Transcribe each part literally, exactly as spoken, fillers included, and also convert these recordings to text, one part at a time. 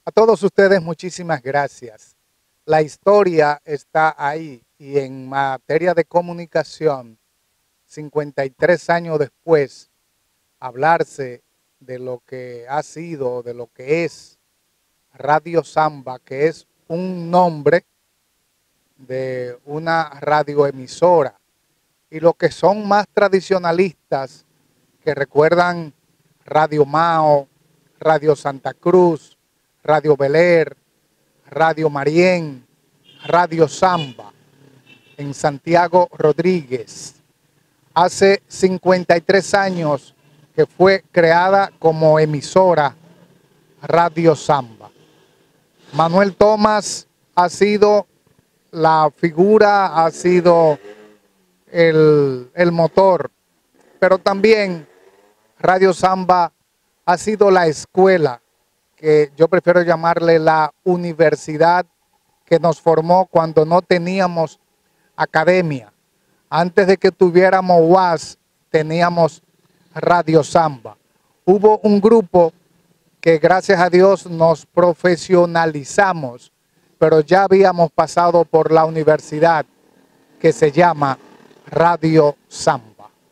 A todos ustedes muchísimas gracias. La historia está ahí y en materia de comunicación, cincuenta y tres años después, hablarse de lo que ha sido, de lo que es Radio Samba, que es un nombre de una radioemisora, y lo que son más tradicionalistas, que recuerdan Radio Mao, Radio Santa Cruz, Radio Bel Air, Radio Marién, Radio Samba, en Santiago Rodríguez. Hace cincuenta y tres años que fue creada como emisora Radio Samba. Manuel Thomas ha sido la figura, ha sido el, el motor, pero también Radio Samba ha sido la escuela, que yo prefiero llamarle la universidad, que nos formó cuando no teníamos academia. Antes de que tuviéramos U A S, teníamos Radio Samba. Hubo un grupo que gracias a Dios nos profesionalizamos, pero ya habíamos pasado por la universidad, que se llama Radio Samba.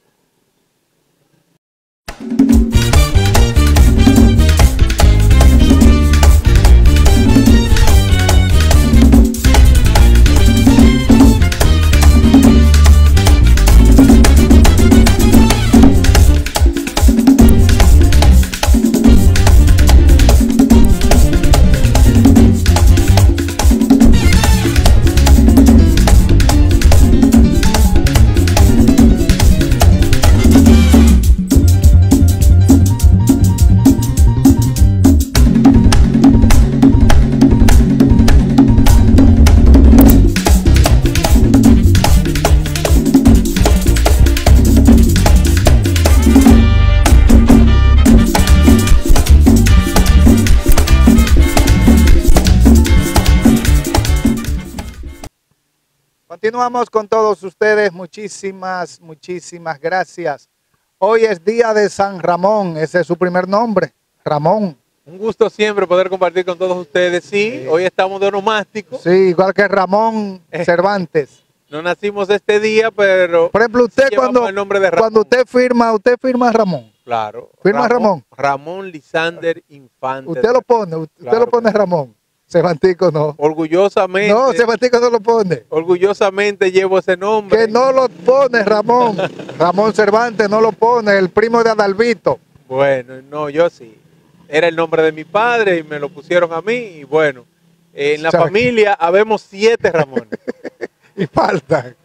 Continuamos con todos ustedes, muchísimas, muchísimas gracias. Hoy es día de San Ramón, ese es su primer nombre, Ramón. Un gusto siempre poder compartir con todos ustedes. Sí, sí. Hoy estamos de onomástico. Sí, igual que Ramón Cervantes. No nacimos este día, pero por ejemplo, usted cuando, el nombre de Ramón. Cuando usted firma, usted firma Ramón. Claro. Firma Ramón. Ramón, Ramón Lisander Infante. Usted lo pone, usted claro, lo pone Ramón. Cervantico no. Orgullosamente. No, Cervantico no lo pone. Orgullosamente llevo ese nombre. Que no lo pone Ramón. Ramón Cervantes no lo pone, el primo de Adalbito. Bueno, no, yo sí. Era el nombre de mi padre y me lo pusieron a mí. Y bueno, en la ¿Sabe? familia habemos siete Ramones. Y faltan.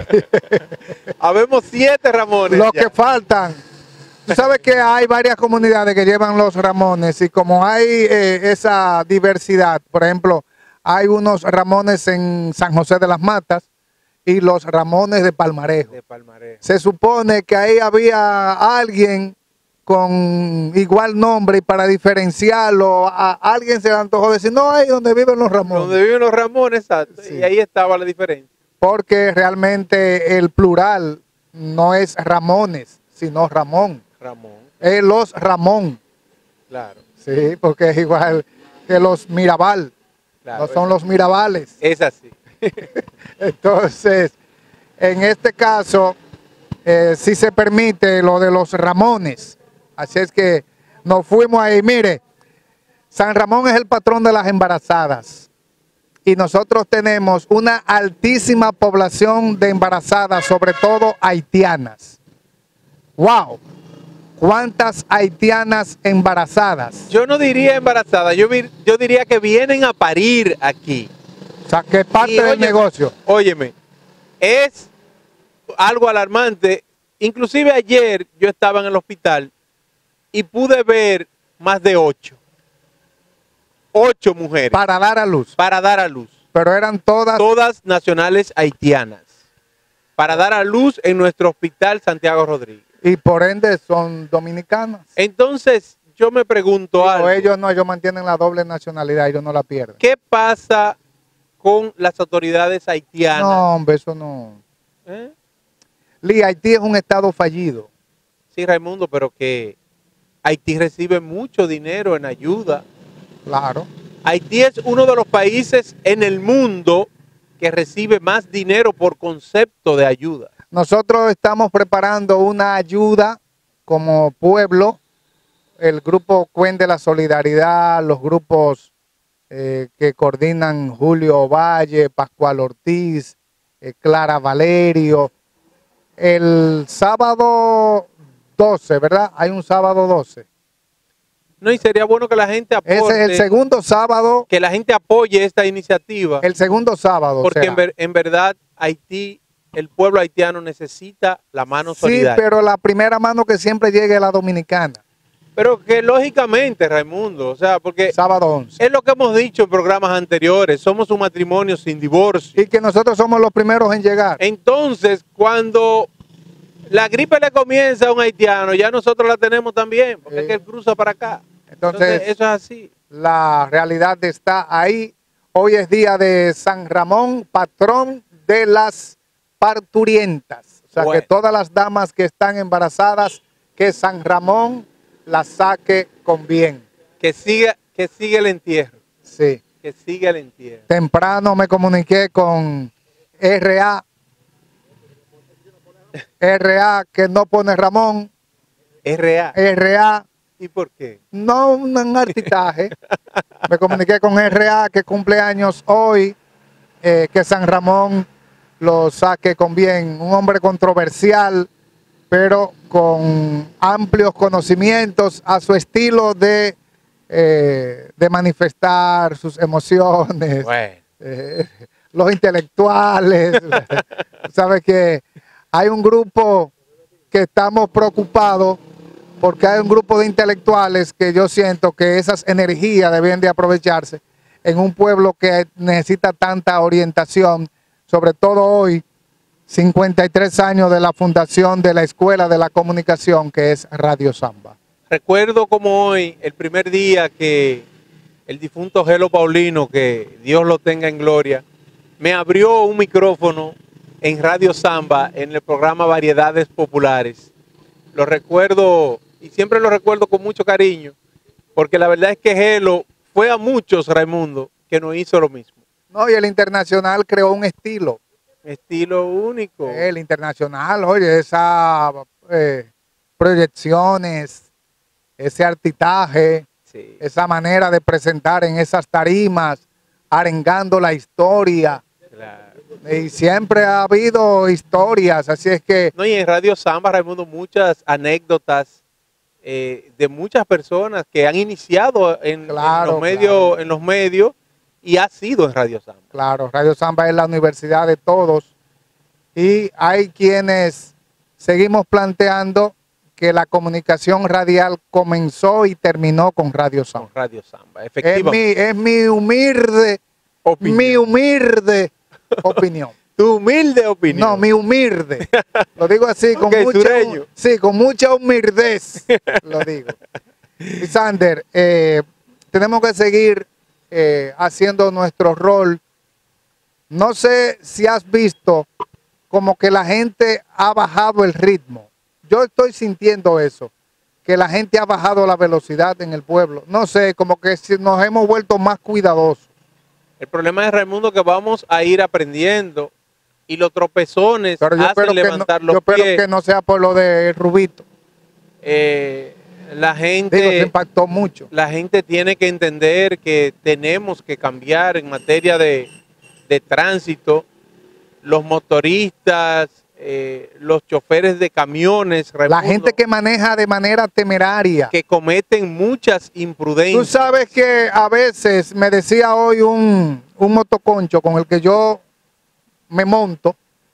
Habemos siete Ramones. Los que faltan. Tú sabes que hay varias comunidades que llevan los Ramones y como hay eh, esa diversidad, por ejemplo, hay unos Ramones en San José de las Matas y los Ramones de Palmarejo. De Palmarejo. Se supone que ahí había alguien con igual nombre y para diferenciarlo, a alguien se le antojó decir, no, ahí donde viven los Ramones. Donde viven los Ramones, exacto, sí. Y ahí estaba la diferencia. Porque realmente el plural no es Ramones, sino Ramón. Ramón. Eh, los Ramón. Claro. Sí, porque es igual que los Mirabal. Claro, no son es, los Mirabales. Es así. Entonces, en este caso, eh, sí se permite lo de los Ramones. Así es que nos fuimos ahí. Mire, San Ramón es el patrón de las embarazadas. Y nosotros tenemos una altísima población de embarazadas, sobre todo haitianas. ¡Wow! ¿Cuántas haitianas embarazadas? Yo no diría embarazadas, yo, yo diría que vienen a parir aquí. O sea, que es parte y, del óyeme, negocio. Óyeme, es algo alarmante. Inclusive ayer yo estaba en el hospital y pude ver más de ocho. Ocho mujeres. Para dar a luz. Para dar a luz. Pero eran todas... Todas nacionales haitianas. Para dar a luz en nuestro hospital Santiago Rodríguez. Y por ende son dominicanas. Entonces, yo me pregunto Digo, algo. Ellos no, ellos mantienen la doble nacionalidad, ellos no la pierden. ¿Qué pasa con las autoridades haitianas? No, hombre, eso no. ¿Eh? Lee, Haití es un estado fallido. Sí, Raimundo, pero que Haití recibe mucho dinero en ayuda. Claro. Haití es uno de los países en el mundo que recibe más dinero por concepto de ayuda. Nosotros estamos preparando una ayuda como pueblo, el grupo Cuen de la Solidaridad, los grupos eh, que coordinan Julio Valle, Pascual Ortiz, eh, Clara Valerio. El sábado doce, ¿verdad? Hay un sábado doce. No, y sería bueno que la gente apoye. Ese es el segundo sábado. Que la gente apoye esta iniciativa. El segundo sábado. Porque en, ver, en verdad Haití, el pueblo haitiano necesita la mano solidaria. Sí, pero la primera mano que siempre llegue es la dominicana. Pero que lógicamente, Raimundo, o sea, porque sábado once. Es lo que hemos dicho en programas anteriores, somos un matrimonio sin divorcio. Y que nosotros somos los primeros en llegar. Entonces, cuando la gripe le comienza a un haitiano, ya nosotros la tenemos también, porque sí. Es que él cruza para acá. Entonces, Entonces, eso es así. La realidad está ahí. Hoy es día de San Ramón, patrón de las parturientas. O sea, bueno, que todas las damas que están embarazadas, que San Ramón las saque con bien. Que siga, que siga el entierro. Sí. Que siga el entierro. Temprano me comuniqué con R A. R A que no pone Ramón. R A. R A. ¿Y por qué? No un artitaje. Me comuniqué con R A que cumple años hoy, eh, que San Ramón lo saque con bien. Un hombre controversial, pero con amplios conocimientos a su estilo de, eh, de manifestar sus emociones. Bueno. Eh, los intelectuales. Sabes que hay un grupo que estamos preocupados porque hay un grupo de intelectuales que yo siento que esas energías deben de aprovecharse en un pueblo que necesita tanta orientación, sobre todo hoy, cincuenta y tres años de la fundación de la Escuela de la Comunicación, que es Radio Samba. Recuerdo como hoy, el primer día que el difunto Gelo Paulino, que Dios lo tenga en gloria, me abrió un micrófono en Radio Samba en el programa Variedades Populares. Lo recuerdo y siempre lo recuerdo con mucho cariño, porque la verdad es que Gelo fue a muchos, Raimundo, que nos hizo lo mismo. No, y el Internacional creó un estilo. Estilo único. El Internacional, oye, esas eh, proyecciones, ese artitaje, sí. Esa manera de presentar en esas tarimas, arengando la historia. Claro. Y siempre ha habido historias, así es que... No, y en Radio Samba, Raimundo, muchas anécdotas eh, de muchas personas que han iniciado en, claro, en, los medios, claro. en los medios y ha sido en Radio Samba. Claro, Radio Samba es la universidad de todos y hay quienes seguimos planteando que la comunicación radial comenzó y terminó con Radio Samba. Con Radio Samba, efectivamente. Es mi, es mi humilde, opinión. mi humilde opinión. Tu humilde opinión. No, mi humilde. Lo digo así, con, okay, mucha, sí, con mucha humildez, lo digo. Y Sander, eh, tenemos que seguir eh, haciendo nuestro rol. No sé si has visto como que la gente ha bajado el ritmo. Yo estoy sintiendo eso, que la gente ha bajado la velocidad en el pueblo. No sé, como que nos hemos vuelto más cuidadosos. El problema es, Raimundo, que vamos a ir aprendiendo y los tropezones Pero yo hacen levantar no, los yo pies. Yo espero que no sea por lo de Rubito. Eh, la gente... Digo, se impactó mucho. La gente tiene que entender que tenemos que cambiar en materia de, de tránsito. Los motoristas, eh, los choferes de camiones, Raimundo, la gente que maneja de manera temeraria, que cometen muchas imprudencias. Tú sabes que a veces me decía hoy un, un motoconcho con el que yo me monto,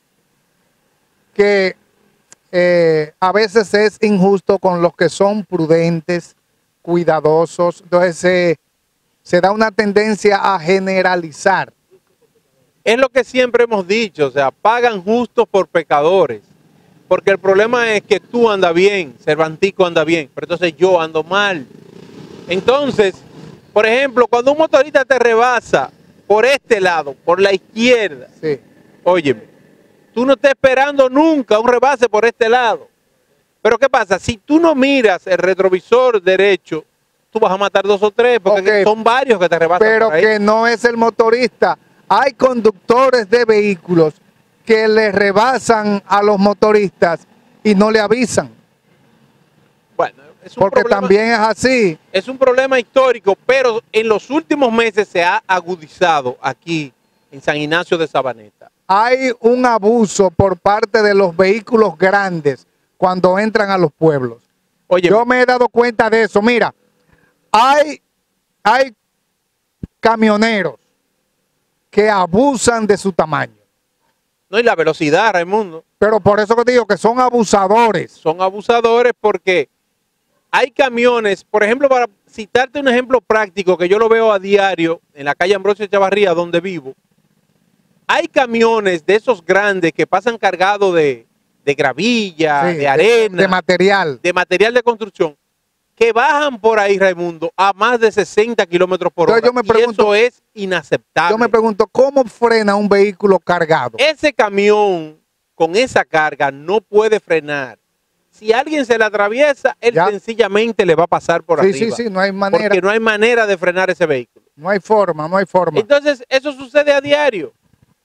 que eh, a veces es injusto con los que son prudentes, cuidadosos. Entonces se, se da una tendencia a generalizar. Es lo que siempre hemos dicho, o sea, pagan justos por pecadores. Porque el problema es que tú andas bien, Cervantico anda bien, pero entonces yo ando mal. Entonces, por ejemplo, cuando un motorista te rebasa por este lado, por la izquierda, sí. Óyeme, tú no estás esperando nunca un rebase por este lado. Pero ¿qué pasa? Si tú no miras el retrovisor derecho, tú vas a matar dos o tres, porque Okay. son varios que te rebasan Pero por ahí. que no es el motorista. Hay conductores de vehículos que le rebasan a los motoristas y no le avisan. Bueno, es un Porque problema, también es así. es un problema histórico, pero en los últimos meses se ha agudizado aquí en San Ignacio de Sabaneta. Hay un abuso por parte de los vehículos grandes cuando entran a los pueblos. Oye, Yo me he dado cuenta de eso. Mira, hay, hay camioneros que abusan de su tamaño. no, y la velocidad, Raimundo, Pero por eso que te digo que son abusadores. son abusadores porque hay camiones, por ejemplo, para citarte un ejemplo práctico que yo lo veo a diario en la calle Ambrosio Echavarría, donde vivo, hay camiones de esos grandes que pasan cargados de, de gravilla, Sí, de arena, de material. de material de construcción, que bajan por ahí, Raimundo, a más de sesenta kilómetros por hora. Entonces yo me y pregunto- eso es inaceptable. Yo me pregunto, ¿cómo frena un vehículo cargado? Ese camión con esa carga no puede frenar. Si alguien se le atraviesa, él Ya. sencillamente le va a pasar por Sí, arriba. sí, sí, no hay manera. Porque no hay manera de frenar ese vehículo. No hay forma, no hay forma. Entonces, eso sucede a diario.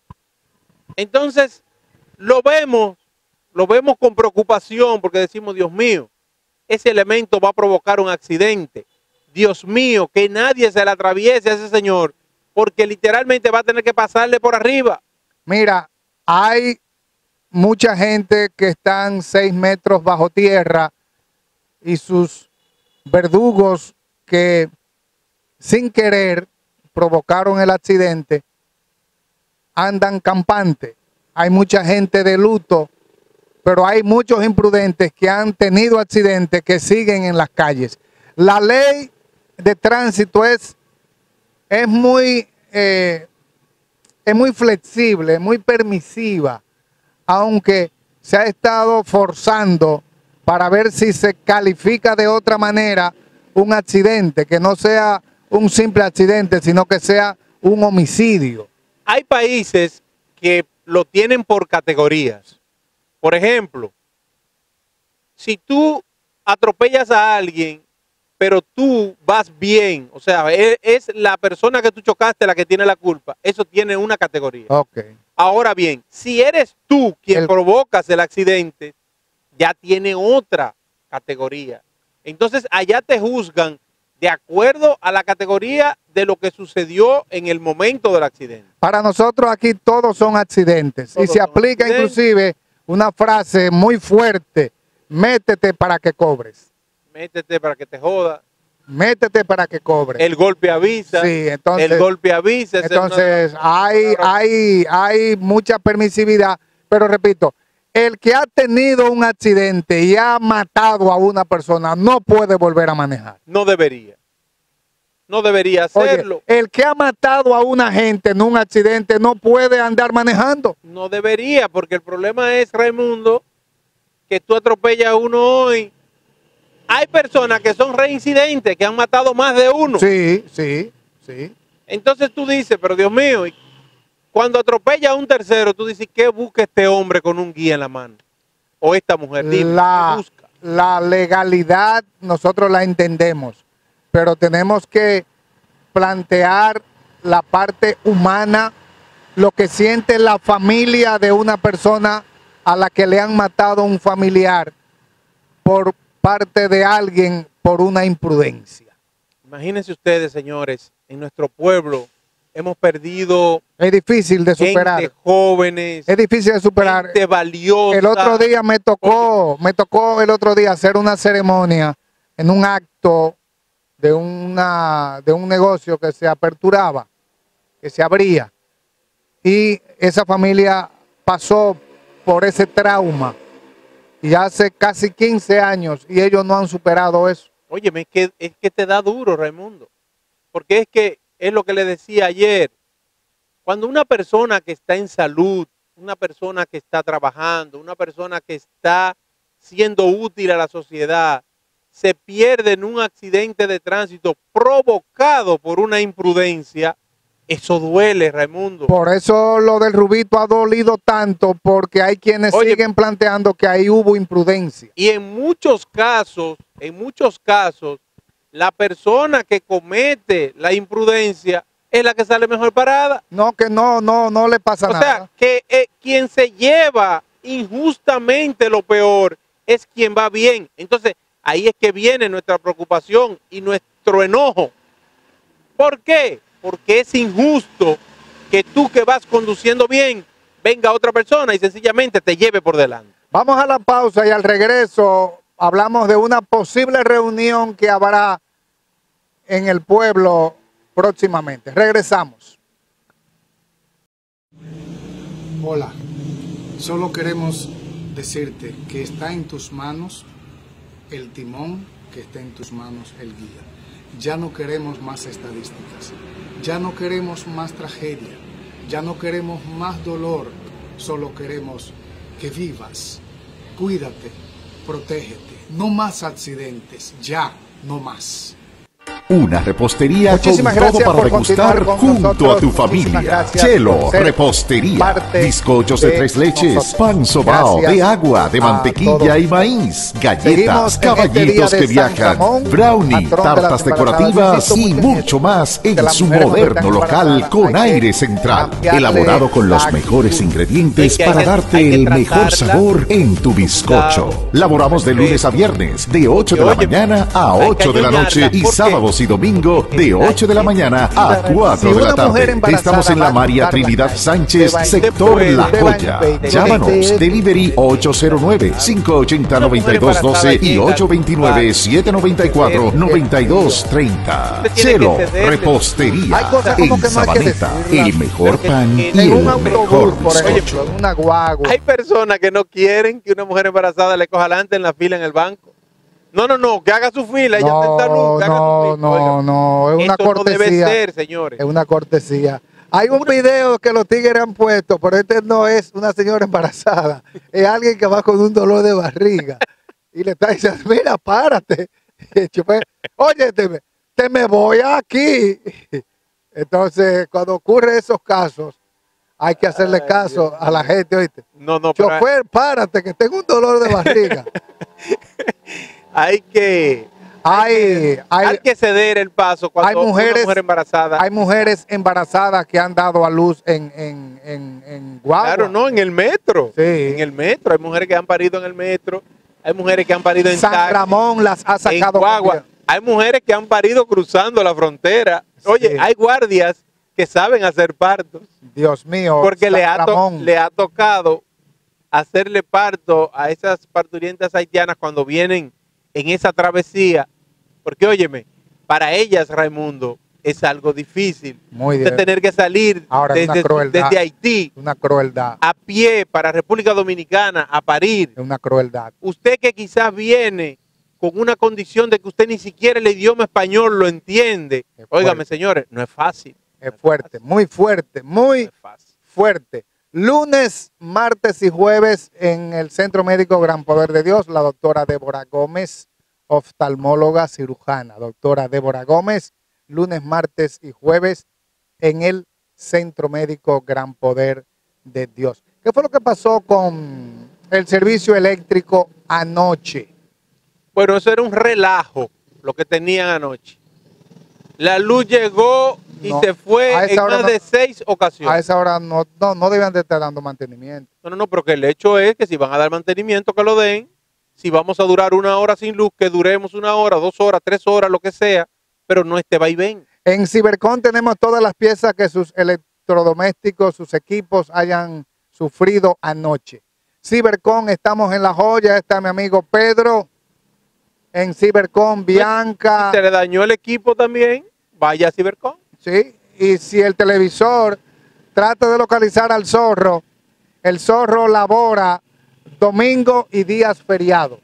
Entonces, lo vemos, lo vemos con preocupación porque decimos, Dios mío, ese elemento va a provocar un accidente. Dios mío, que nadie se le atraviese a ese señor, porque literalmente va a tener que pasarle por arriba. Mira, hay mucha gente que están seis metros bajo tierra y sus verdugos que sin querer provocaron el accidente andan campante. Hay mucha gente de luto, pero hay muchos imprudentes que han tenido accidentes que siguen en las calles. La ley de tránsito es, es muy eh, es muy flexible, es muy permisiva, aunque se ha estado forzando para ver si se califica de otra manera un accidente, que no sea un simple accidente, sino que sea un homicidio. Hay países que lo tienen por categorías. Por ejemplo, si tú atropellas a alguien, pero tú vas bien, o sea, es, es la persona que tú chocaste la que tiene la culpa, eso tiene una categoría. Ok. Ahora bien, si eres tú quien El- provocas el accidente, ya tiene otra categoría. Entonces, allá te juzgan de acuerdo a la categoría de lo que sucedió en el momento del accidente. Para nosotros aquí todos son accidentes Todos y se son aplica accidentes. inclusive una frase muy fuerte, métete para que cobres, Métete para que te joda. métete para que cobres. El golpe avisa. Sí, entonces- el golpe avisa. esa es una de Entonces, las hay, palabras. hay, hay mucha permisividad, pero repito, el que ha tenido un accidente y ha matado a una persona no puede volver a manejar. No debería. No debería Oye, hacerlo. el que ha matado a una gente en un accidente no puede andar manejando. No debería, porque el problema es, Raimundo, que tú atropellas a uno hoy. Hay personas que son reincidentes, que han matado más de uno. Sí, sí, sí. Entonces tú dices, pero Dios mío, y cuando atropella a un tercero, tú dices, ¿qué busca este hombre con un guía en la mano? O esta mujer, dime, ¿qué La, busca? la legalidad nosotros la entendemos, pero tenemos que plantear la parte humana, lo que siente la familia de una persona a la que le han matado a un familiar por parte de alguien por una imprudencia. Imagínense ustedes, señores, en nuestro pueblo hemos perdido Es difícil de superar. gente jóvenes, Es difícil de superar. gente valiosa. El otro día me tocó, me tocó el otro día hacer una ceremonia en un acto de una de un negocio que se aperturaba, que se abría. Y esa familia pasó por ese trauma y hace casi quince años y ellos no han superado eso. Óyeme, es que, es que te da duro, Raimundo. Porque es que es lo que le decía ayer. Cuando una persona que está en salud, una persona que está trabajando, una persona que está siendo útil a la sociedad, se pierde en un accidente de tránsito provocado por una imprudencia, eso duele, Raimundo. Por eso lo del Rubito ha dolido tanto, porque hay quienes Oye, siguen planteando que ahí hubo imprudencia. Y en muchos casos, en muchos casos, la persona que comete la imprudencia es la que sale mejor parada. No, que no, no, no le pasa O nada. sea, que eh, quien se lleva injustamente lo peor es quien va bien. Entonces, ahí es que viene nuestra preocupación y nuestro enojo. ¿Por qué? Porque es injusto que tú que vas conduciendo bien, venga otra persona y sencillamente te lleve por delante. Vamos a la pausa y al regreso hablamos de una posible reunión que habrá en el pueblo próximamente. Regresamos. Hola, solo queremos decirte que está en tus manos el timón, que está en tus manos el guía. Ya no queremos más estadísticas, ya no queremos más tragedia, ya no queremos más dolor, solo queremos que vivas. Cuídate, protégete, no más accidentes, ya no más. Una repostería Muchísimas con todo gracias para por continuar degustar con junto nosotros. a tu Muchísimas familia. gracias Chelo, por ser repostería, parte bizcochos de de tres leches, nosotros. pan sobao, Gracias de agua, de a mantequilla todos. y maíz, Seguimos galletas, en este caballitos día de que San viajan, Ramón, brownie, patrón de las tartas decorativas embarazadas. y Insisto mucho en más que en las su mujeres cuando moderno están local embarazadas con hay que aire central, cambiarle elaborado con los la mejores actitud. ingredientes Es que hay para que- darte hay que el mejor tratarla sabor en tu bizcocho. Cuidado, Laboramos de lunes a respeto. viernes de ocho de la Oye, mañana a hay que ocho de la noche añoñarla, y porque sábados y domingos de ocho de la mañana a cuatro Si de la una mujer tarde. embarazada Estamos en va la a María cruzar la Trinidad calle, Sánchez, usted va a- sector usted La puede- Joya. usted va a- Llámanos, usted- delivery ocho cero nueve, cinco ocho cero, Una nueve mujer dos uno dos embarazada y llega ocho dos nueve, al siete nueve cuatro, nueve dos tres cero. Usted tiene Chelo, que cederle. repostería. Hay cosas como En que no hay que Sabaneta, decirlas. el mejor Pero pan en- y En el un mejor autobús, por bizcocho. ejemplo, en una guagua. Hay personas que no quieren que una mujer embarazada le coja adelante en la fila en el banco. No, no, no, que haga su fila, ella está en No, salud, que haga no, su fila. no, Oiga, no, es una esto no debe cortesía. ser, señores. Es una cortesía. Hay un video que los tigres han puesto, pero este no es una señora embarazada. Es alguien que va con un dolor de barriga. Y le está diciendo, mira, párate. Y el chofer, oye, te, me- te me voy aquí. Entonces, cuando ocurre esos casos, hay que hacerle Ay, caso Dios a la gente, ¿oíste? No, no, pero Chofer, párate, que tengo un dolor de barriga. hay que, Hay, hay hay, que ceder el paso cuando hay mujeres- una mujer embarazada. hay mujeres embarazadas que han dado a luz en, en, en, en guagua. Claro, no, en el metro. Sí. En el metro. Hay mujeres que han parido en el metro. Hay mujeres que han parido en San taxi, Ramón las ha en sacado. guagua. con vida. Hay mujeres que han parido cruzando la frontera. Oye, Sí. hay guardias que saben hacer partos. Dios mío. Porque San le ha, to- Ramón. le ha tocado hacerle parto a esas parturientas haitianas cuando vienen en esa travesía. Porque, óyeme, para ellas, Raimundo, es algo difícil. Muy de bien. tener que salir Ahora, es una desde, crueldad. desde Haití Una crueldad. a pie para República Dominicana a parir. Es una crueldad. Usted que quizás viene con una condición de que usted ni siquiera el idioma español lo entiende. Es Óigame, fuerte. señores, no es fácil. Es fuerte, muy fuerte, No muy es fácil. fuerte. Lunes, martes y jueves en el Centro Médico Gran Poder de Dios, la doctora Débora Gómez, oftalmóloga cirujana. Doctora Débora Gómez, lunes, martes y jueves en el Centro Médico Gran Poder de Dios. ¿Qué fue lo que pasó con el servicio eléctrico anoche? Bueno, eso era un relajo lo que tenían anoche. La luz llegó y No, se fue a esa en hora más no- de seis A ocasiones. esa hora no, no, no debían de estar dando mantenimiento. No, no, no, pero que el hecho es que si van a dar mantenimiento, que lo den. Si vamos a durar una hora sin luz, que duremos una hora, dos horas, tres horas, lo que sea, pero no este vaivén. En Cibercon tenemos todas las piezas que sus electrodomésticos, sus equipos hayan sufrido anoche. Cibercon, estamos en La Joya, está mi amigo Pedro. En Cibercon, Bianca. Si se le dañó el equipo también, vaya a Cibercom. ¿Sí? Y si el televisor trata de localizar al zorro, el zorro labora domingo y días feriados.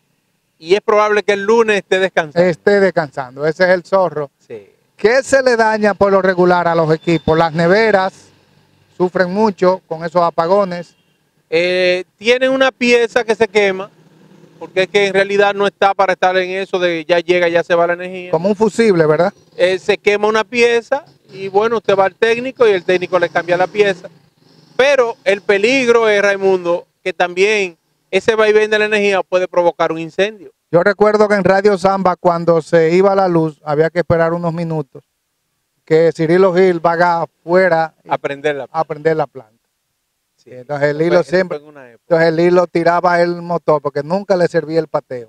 Y es probable que el lunes esté descansando. Esté descansando. Ese es el zorro. Sí. ¿Qué se le daña por lo regular a los equipos? Las neveras sufren mucho con esos apagones. Eh, tienen una pieza que se quema, porque es que en realidad no está para estar en eso de ya llega, ya se va la energía. Como un fusible, ¿verdad? Eh, se quema una pieza y bueno, usted va al técnico y el técnico le cambia la pieza. Pero el peligro es, Raimundo, que también ese vaivén de la energía puede provocar un incendio. Yo recuerdo que en Radio Samba, cuando se iba la luz, había que esperar unos minutos, que Cirilo Gil vaga afuera Aprender la a prender la planta. Sí. Entonces el Eso Lilo fue- eso siempre, fue en una época. entonces el Lilo tiraba el motor porque nunca le servía el pateo.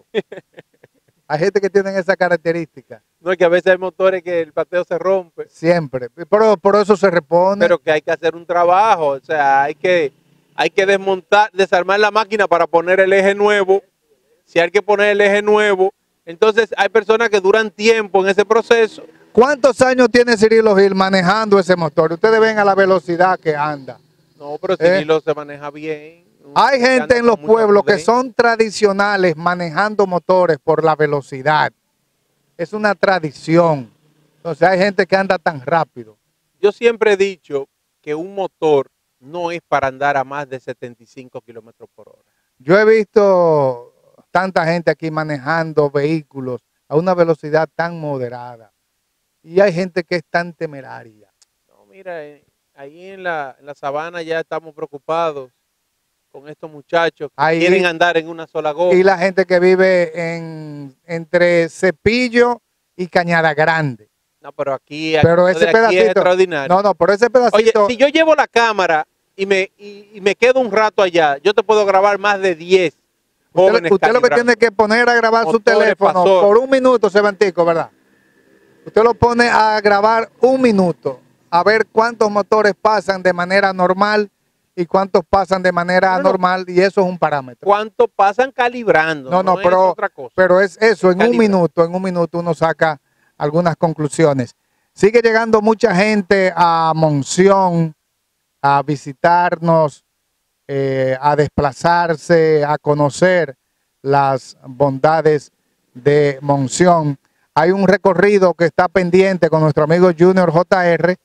Hay gente que tiene esa característica, No, es que a veces hay motores que el pateo se rompe, siempre. Pero por eso se repone. pero que hay que hacer un trabajo, o sea, hay que, hay que desmontar, desarmar la máquina para poner el eje nuevo. Si hay que poner el eje nuevo, entonces hay personas que duran tiempo en ese proceso. ¿Cuántos años tiene Cirilo Gil manejando ese motor? Ustedes ven a la velocidad que anda. No, pero Eh. Cirilo se maneja bien. Hay Se gente anda en con los mucha pueblos que prudencia. son tradicionales manejando motores por la velocidad. Es una tradición. Entonces hay gente que anda tan rápido. Yo siempre he dicho que un motor no es para andar a más de setenta y cinco kilómetros por hora. Yo he visto tanta gente aquí manejando vehículos a una velocidad tan moderada. Y hay gente que es tan temeraria. No, mira, eh, ahí en la, en la sabana ya estamos preocupados con estos muchachos que Ahí- quieren andar en una sola goma. Y la gente que vive en, entre Cepillo y Cañada Grande. No, pero aquí, Pero esto ese de aquí es pedacito, extraordinario. no, no, pero ese Oye, pedacito, si yo llevo la cámara y me, y, y me quedo un rato allá, yo te puedo grabar más de diez jóvenes usted, usted lo que calibrando. tiene que poner a grabar su Motores, teléfono pasor. por un minuto, Sebantico, ¿verdad? Usted lo pone a grabar un minuto, a ver cuántos motores pasan de manera normal y cuántos pasan de manera No, no, no. anormal, y eso es un parámetro. ¿Cuánto pasan calibrando? No, no, es pero, otra cosa. pero es eso, en un Calibra. minuto, en un minuto uno saca algunas conclusiones. Sigue llegando mucha gente a Monción a visitarnos, eh, a desplazarse, a conocer las bondades de Monción. Hay un recorrido que está pendiente con nuestro amigo Junior J R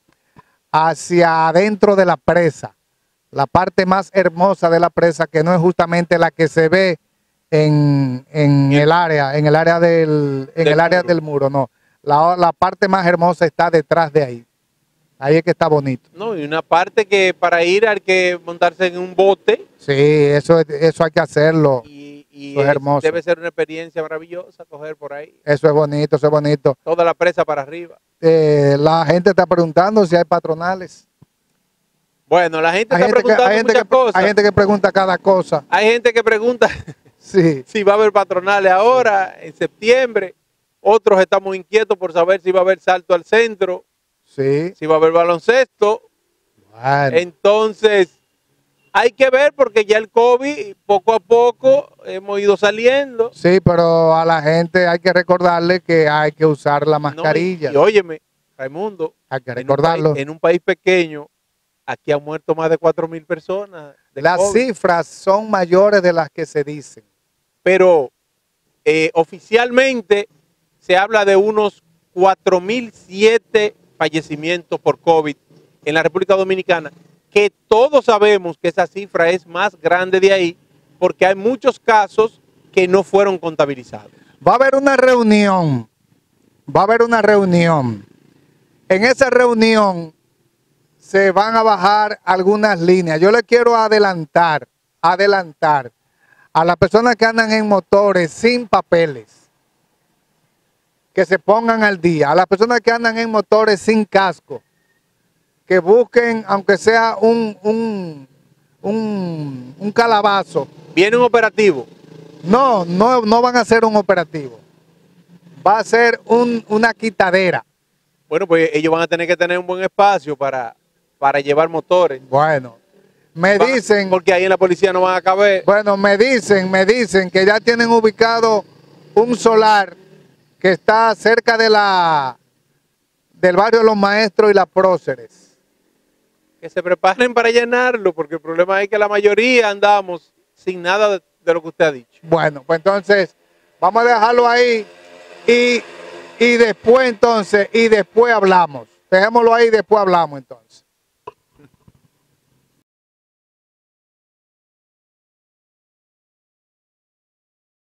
hacia adentro de la presa, la parte más hermosa de la presa, que no es justamente la que se ve en, en el área, en el área del, en Del el área muro. del muro, no. La, la parte más hermosa está detrás de ahí. Ahí es que está bonito. No, y una parte que para ir hay que montarse en un bote Sí, eso, es- eso hay que hacerlo. y, y Eso es es- hermoso. debe ser una experiencia maravillosa coger por ahí Eso es bonito, eso es bonito. toda la presa para arriba. Eh, la gente está preguntando si hay patronales. Bueno, la gente Hay está gente, que, preguntando hay, gente muchas que, cosas. hay gente que pregunta cada cosa. Hay gente que pregunta Sí, si va a haber patronales ahora, en septiembre. Otros estamos inquietos por saber si va a haber salto al centro, sí. si va a haber baloncesto. Bueno, Entonces, hay que ver porque ya el COVID, poco a poco, hemos ido saliendo. sí, pero a la gente hay que recordarle que hay que usar la ¿no? Y, mascarilla. y óyeme, Raimundo, Hay que en un, recordarlo. país, en un país pequeño, aquí han muerto más de cuatro mil personas. de Las COVID. cifras son mayores de las que se dicen. Pero eh, oficialmente se habla de unos cuatro mil siete fallecimientos por COVID en la República Dominicana, que todos sabemos que esa cifra es más grande de ahí, porque hay muchos casos que no fueron contabilizados. Va a haber una reunión, va a haber una reunión. En esa reunión se van a bajar algunas líneas. Yo le quiero adelantar, adelantar a las personas que andan en motores sin papeles, que se pongan al día. A las personas que andan en motores sin casco, que busquen, aunque sea un, un, un, un calabazo. Viene un operativo. No, no, no van a hacer un operativo. Va a ser un, una quitadera. Bueno, pues ellos van a tener que tener un buen espacio para, para llevar motores. Bueno, me Van- dicen, Porque ahí en la policía no van a caber. bueno, me dicen, me dicen que ya tienen ubicado un solar que está cerca de la del barrio Los Maestros y las Próceres. Que se preparen para llenarlo, porque el problema es que la mayoría andamos sin nada de, de lo que usted ha dicho. Bueno, pues entonces vamos a dejarlo ahí y, y después entonces, y después hablamos. Dejémoslo ahí y después hablamos entonces.